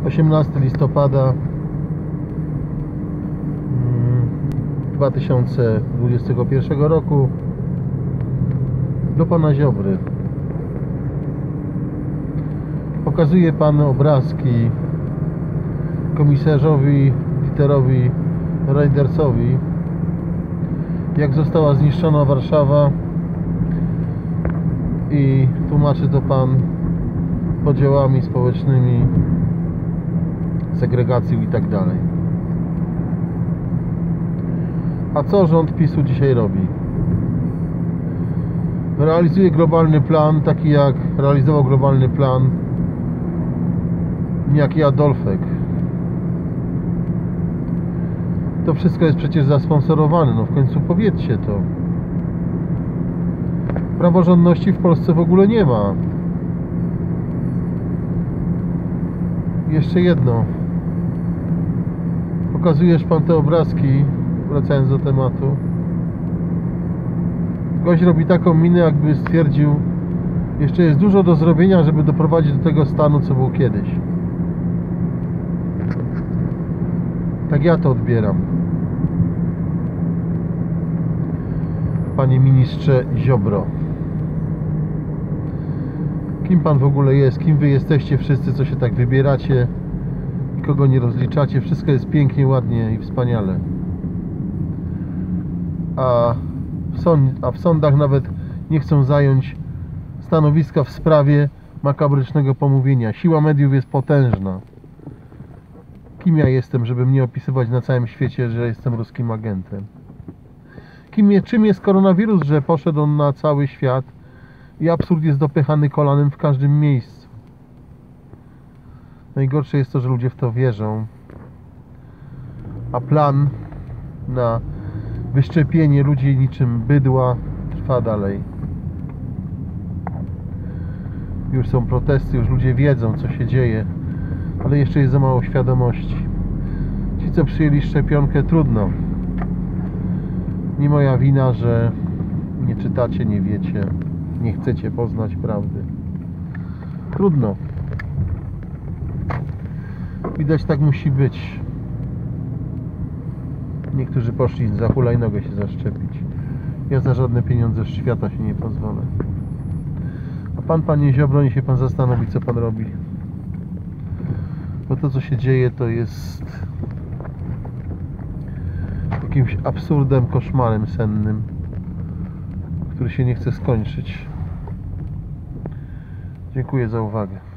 18 listopada 2021 roku. Do pana Ziobry. Pokazuje pan obrazki komisarzowi Dieterowi Reydersowi, jak została zniszczona Warszawa, i tłumaczy to pan podziałami społecznymi, segregacją i tak dalej. A co rząd PiS-u dzisiaj robi? Realizuje globalny plan, taki jak realizował globalny plan niejaki Adolfek. To wszystko jest przecież zasponsorowane, no w końcu powiedzcie to. Praworządności w Polsce w ogóle nie ma. Jeszcze jedno. Pokazujesz pan te obrazki, wracając do tematu. Gość robi taką minę, jakby stwierdził, jeszcze jest dużo do zrobienia, żeby doprowadzić do tego stanu, co było kiedyś. Tak ja to odbieram. Panie ministrze Ziobro. Kim pan w ogóle jest? Kim wy jesteście wszyscy, co się tak wybieracie? Kogo nie rozliczacie? Wszystko jest pięknie, ładnie i wspaniale. A w sądach nawet nie chcą zająć stanowiska w sprawie makabrycznego pomówienia. Siła mediów jest potężna. Kim ja jestem, żeby mnie opisywać na całym świecie, że jestem ruskim agentem? Czym jest koronawirus, że poszedł on na cały świat i absurd jest dopychany kolanem w każdym miejscu? Najgorsze jest to, że ludzie w to wierzą, a plan na wyszczepienie ludzi niczym bydła trwa dalej. Już są protesty, już ludzie wiedzą, co się dzieje, ale jeszcze jest za mało świadomości. Ci, co przyjęli szczepionkę, trudno. Nie moja wina, że nie czytacie, nie wiecie, nie chcecie poznać prawdy. Trudno. Widać, tak musi być. Niektórzy poszli za hulajnogę się zaszczepić. Ja za żadne pieniądze z świata się nie pozwolę. A pan, panie Ziobro, niech się pan zastanowi, co pan robi. Bo to, co się dzieje, to jest jakimś absurdem, koszmarem sennym, który się nie chce skończyć. Dziękuję za uwagę.